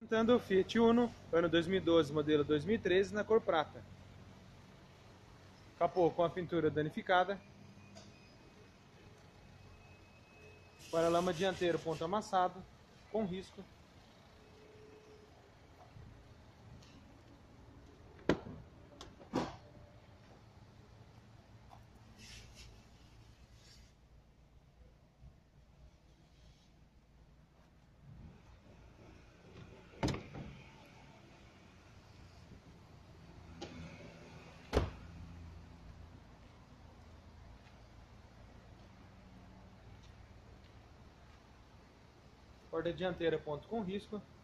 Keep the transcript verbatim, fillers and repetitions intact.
Apresentando o Fiat Uno, ano dois mil e doze, modelo dois mil e treze, na cor prata. Capô com a pintura danificada. Paralama dianteiro ponto amassado, com risco. Porta dianteira ponto com risco.